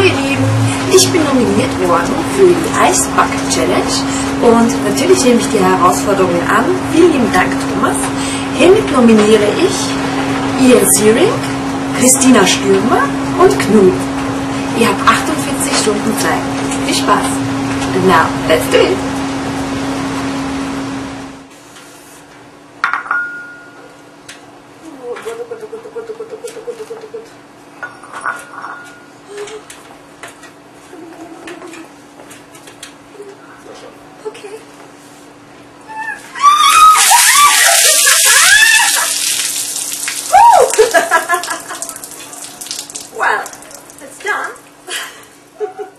ihr Lieben, ich bin nominiert worden für die Ice Bucket Challenge und natürlich nehme ich die Herausforderung an. Vielen lieben Dank, Thomas. Hiermit nominiere ich Ian Searing, Christina Stürmer und Knut. Ihr habt 48 Stunden Zeit. Viel Spaß. And now, let's do it. Okay. Well, it's done.